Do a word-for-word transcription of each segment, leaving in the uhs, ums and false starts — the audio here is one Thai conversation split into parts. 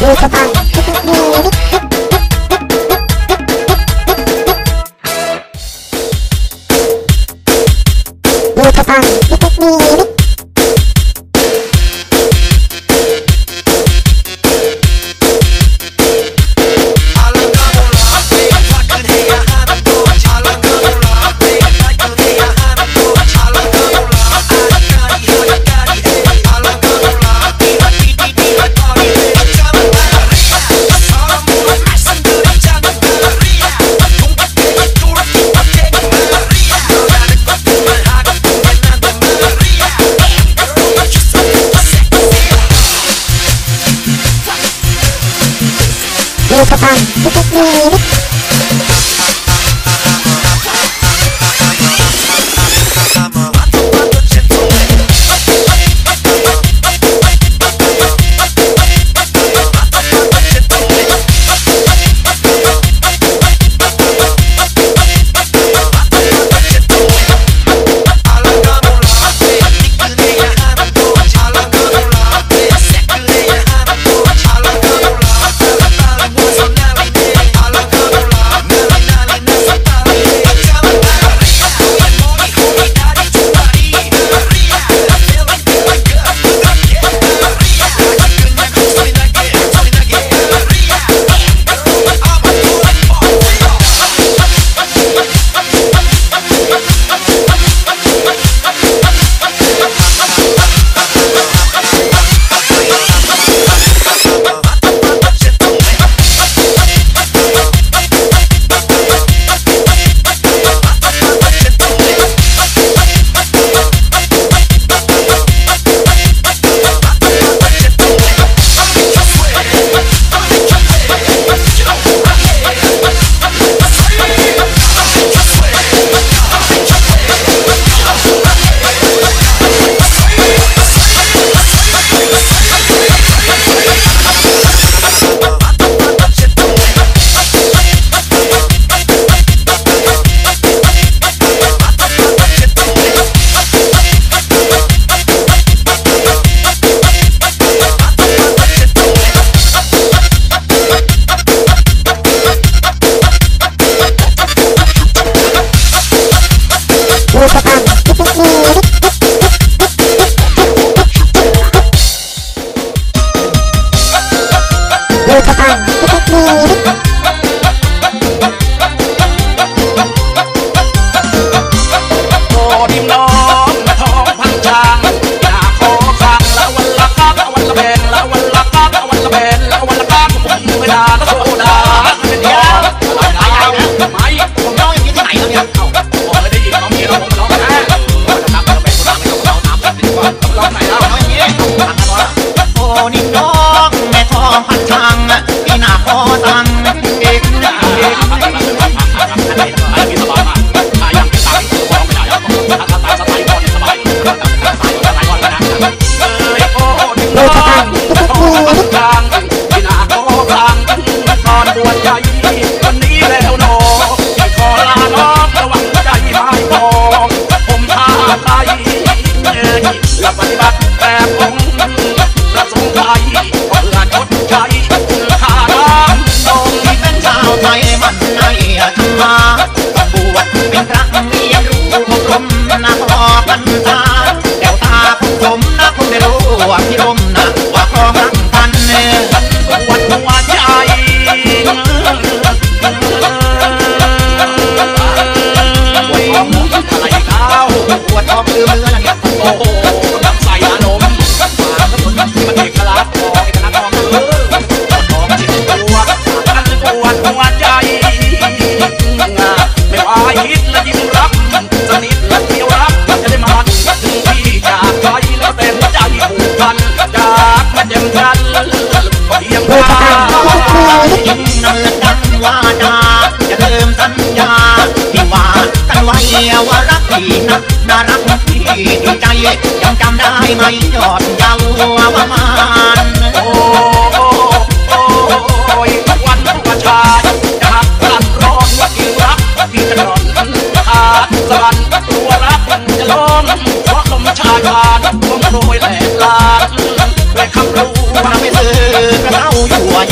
ว่ารักพี่นักน่ารักพี่ดีใจยังจำได้ไหมยอดเยาว์ประมาณโอ้โอ้โอ้ยวันวันชายจะหักกลัดร้อนว่าพี่รักพี่จะร้อนขาดสวรรค์ตัวรักจะล้มเพราะลมชายผ่านลมโรยแหลกลานด้วยคำรู้มาไม่ซื้อกระเท้าอยู่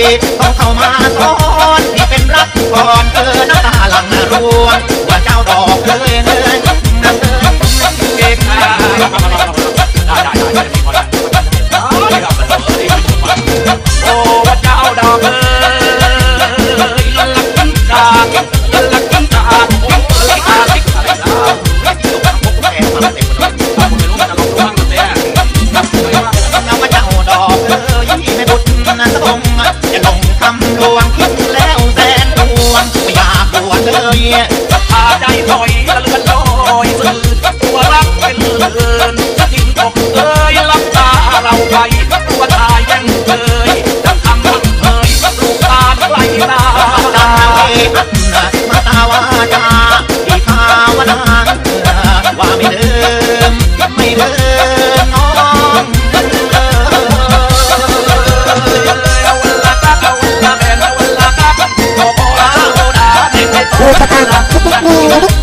ต้องเข้ามาสอนที่เป็นรักก่อนเธอน้ำตาหลั่งรวงว่าเจ้าดอกเอ้ยเอ้ยนั่งเอ้ยเก่งได้ได้ได้ได้มีคนโอ้ว่าเจ้าดอกเอ้ยลักกันตาลักกันตาโอ้ลักตาลิกอะไรแล้วแกมาเต็มเลยไม่รู้จะลงร่างกันเนี่ยน้ำว่าเจ้าดอกเอ้ยไม่บุญนะสงจะลงทำดวงคิดแล้วแสนดวงไม่อยากบวชเลยพาใจถอยละเลือนลอยสื่อตัวรักเป็นเลือนทิ้งอกเอ้ยลับตาเราไปตัวตายยังเคยจะทำมันเคยลูกตาไกลตาตาเวอันมาตาวาจาที่ภาวนาว่าไม่เดิมไม่เดิมน้องอุปกรณ์ทุกมี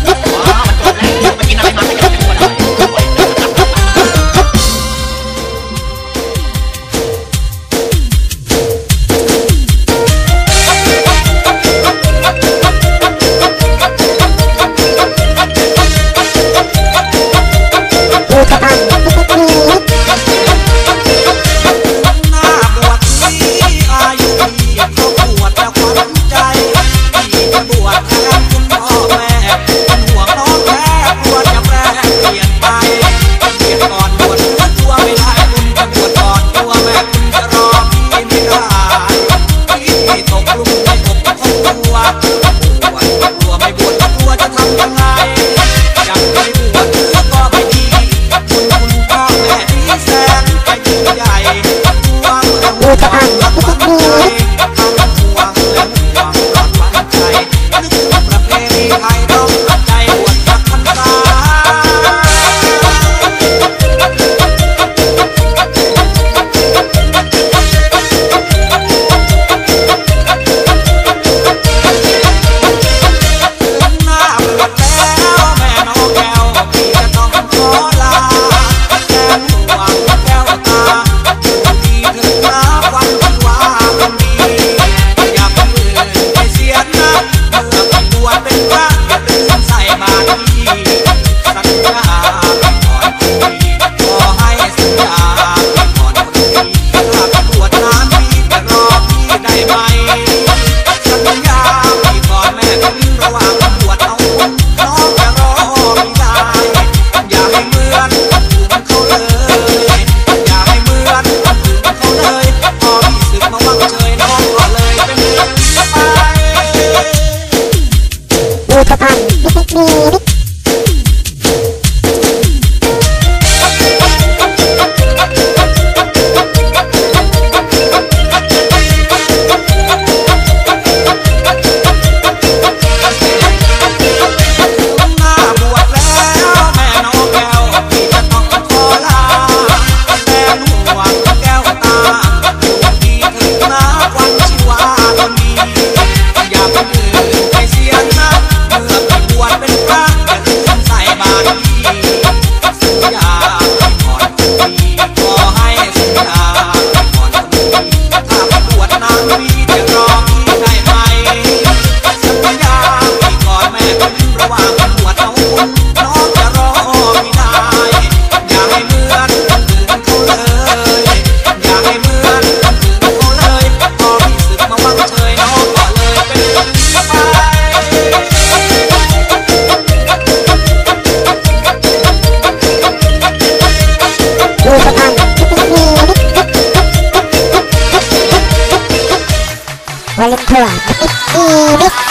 วาเลนทัวร์อีวิก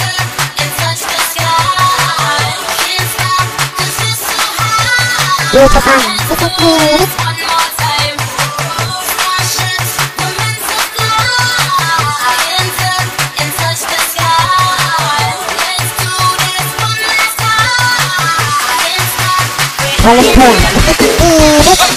ยูทูบฟังสิบอีวิกวาเลนทัวร์อีวิก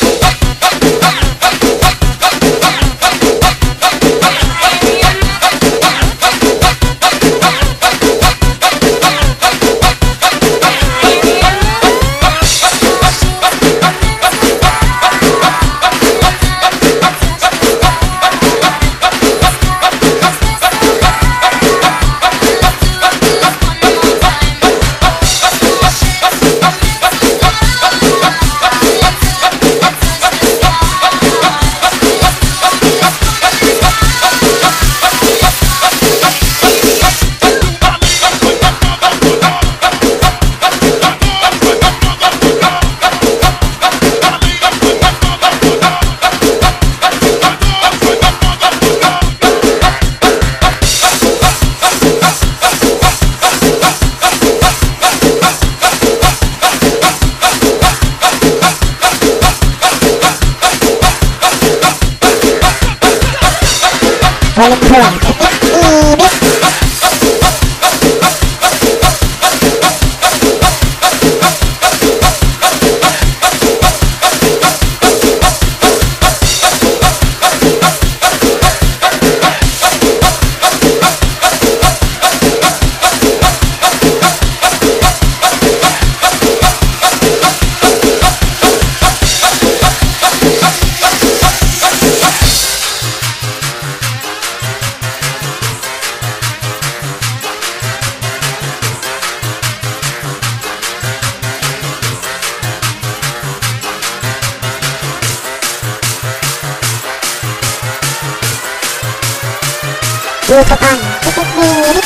Volume four. Remix. Dua petang, tetap mirip.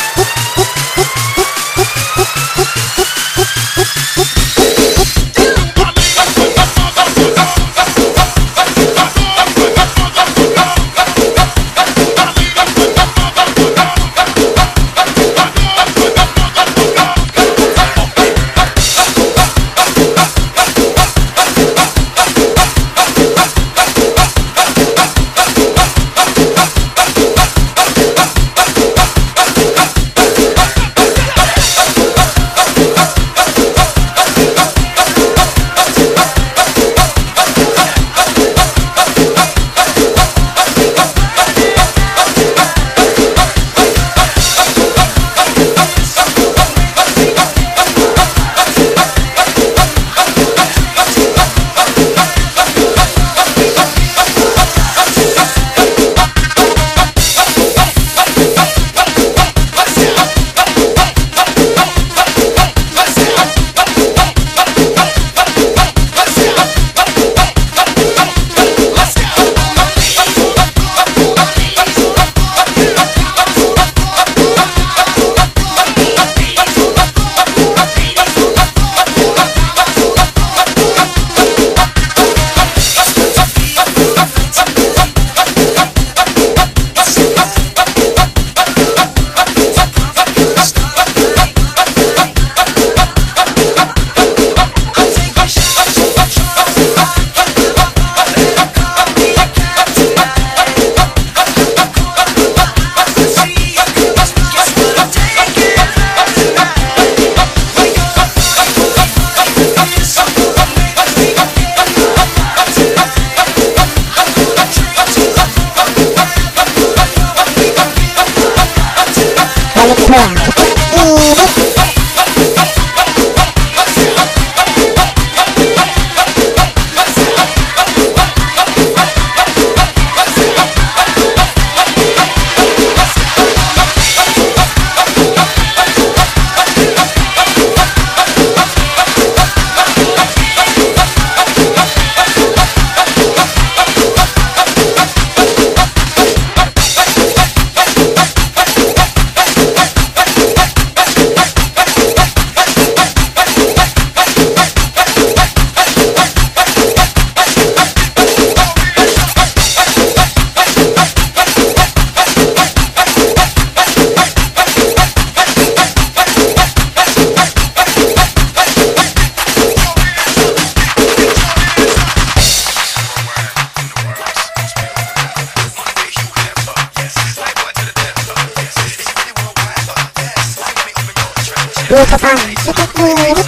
Dua petang, tetap mirip.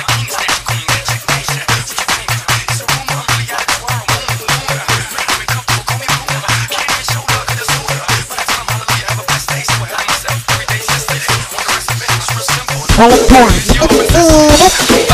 Volume four, tetap mirip.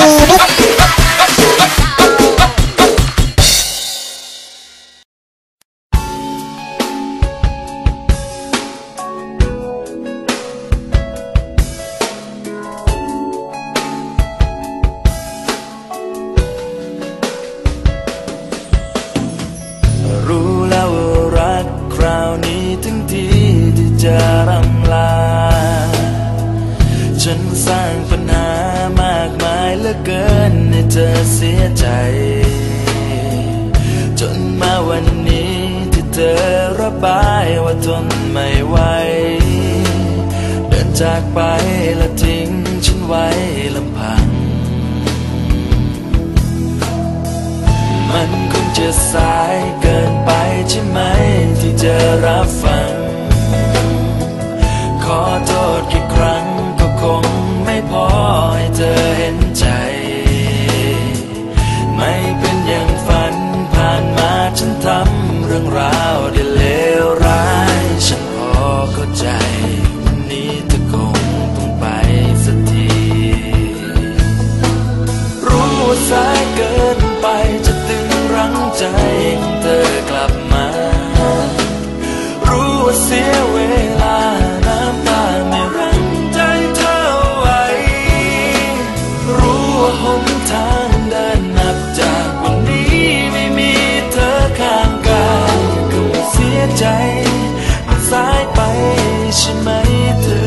รู้แล้วว่ารักคราวนี้ถึงทีที่จะรำลาฉันสร้างปัญหามากมายเหลือเกินให้เธอเสียใจจนมาวันนี้ที่เธอระบายว่าทนไม่ไหวเดินจากไปและทิ้งฉันไว้ลำพังมันคงจะสายเกินไปใช่ไหมที่จะรับฟังขอโทษกี่ครั้งก็คงไม่พอให้เธอเห็นใจไม่เป็นอย่างฝันผ่านมาฉันทำเรื่องราวได้เลวร้ายฉันพอเข้าใจวันนี้เธอคงต้องไปสักทีรู้ว่าสายเกินไปจะตึงรั้งใจของเธอกลับมารู้ว่าเสียเวลาน้ำตาไม่รั้งใจเธอไว้รู้ว่าหนทางเดินนับจากวันนี้ไม่มีเธอข้างกายก็เสียใจมันสายไปใช่ไหมเธอ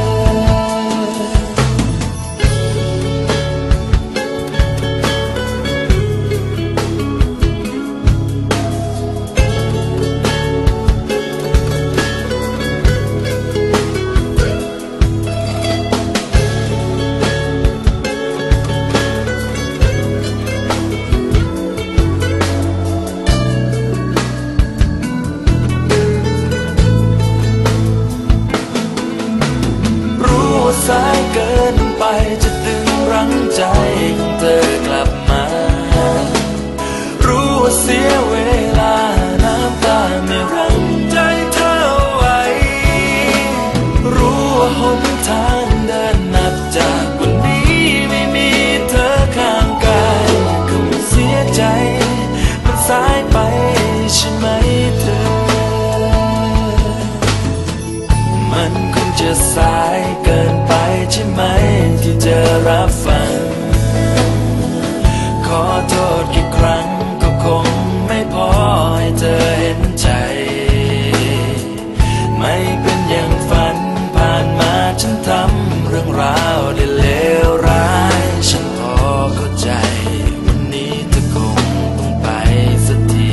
สายเกินไปจะตึงรั้งใจของเธอกลับมารู้ว่าเสียเวลาน้ำตาไม่รั้งใจเธอไว้รู้ว่าหนทางเดินนับจากวันนี้ไม่มีเธอข้างกายคงเสียใจมันสายไปใช่ไหมเธอมันคงจะสายเกินไปใช่ไหมที่จะรับฟังขอโทษกี่ครั้งก็คงไม่พอให้เธอเห็นใจไม่เป็นอย่างฝันผ่านมาฉันทำเรื่องราวได้เลวร้ายฉันพอเข้าใจวันนี้เธอคงต้องไปสักที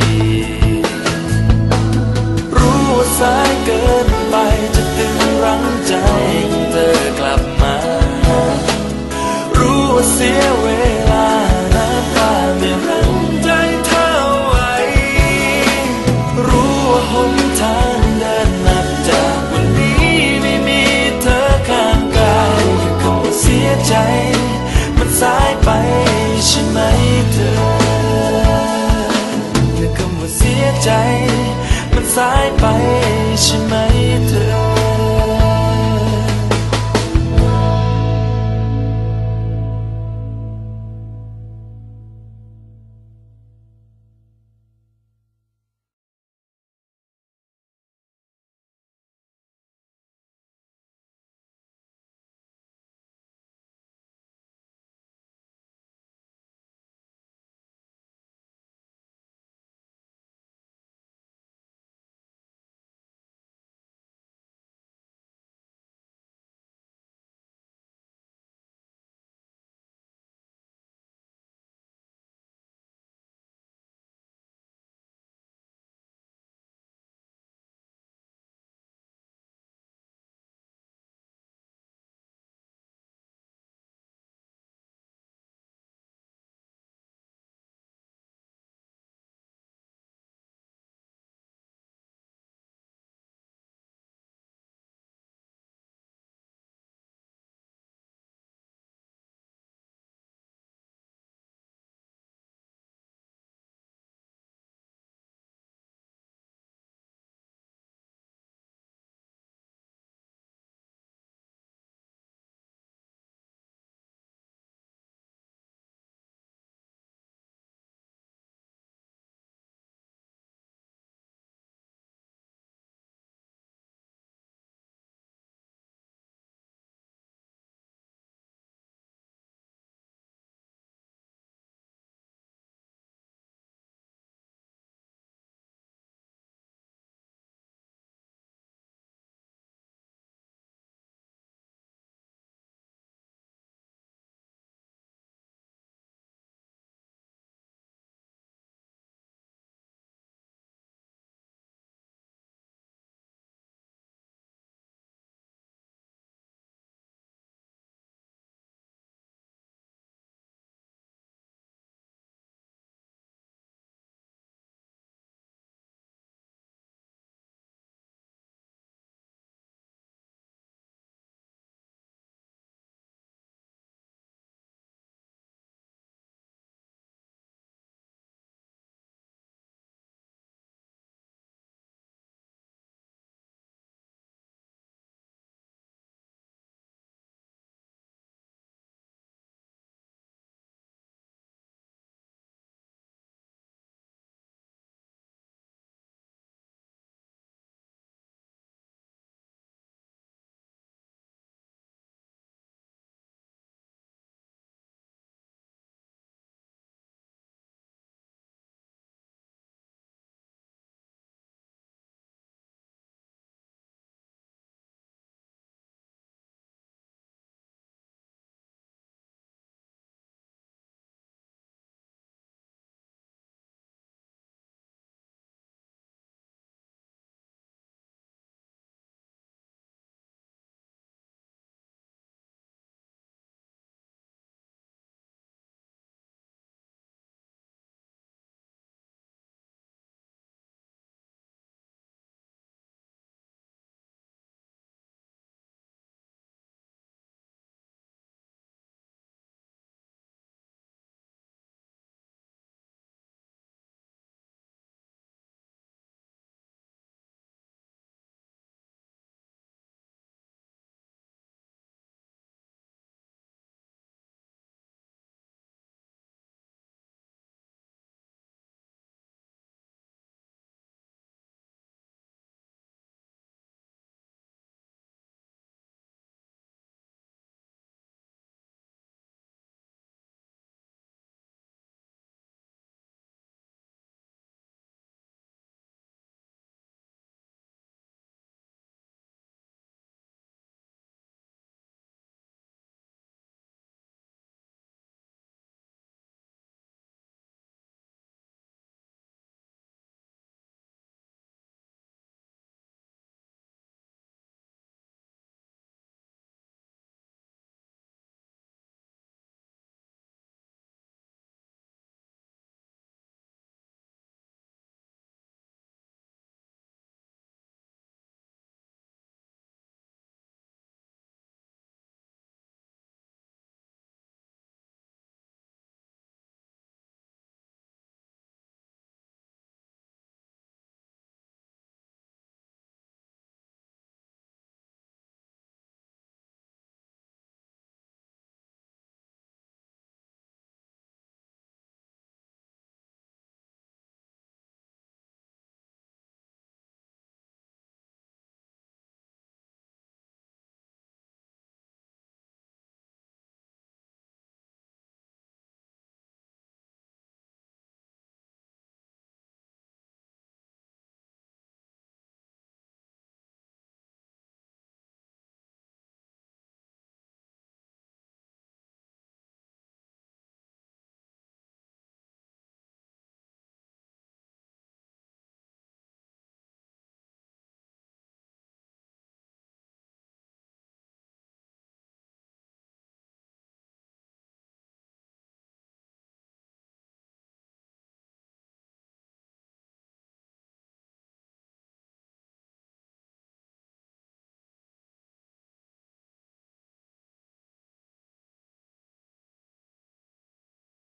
รู้ว่าสายเกินไปจะตึงรั้งใจของเธอกลับมารู้ว่าเสียเวลาน้ำตาไม่รั้งใจเธอไว้รู้ว่าหนทางเดินนับจากวันนี้ไม่มีเธอข้างกายคงเสียใจมันสายไปใช่ไหมเธอแค่คำว่าเสียใจมันสายไปใช่ไหมเธอ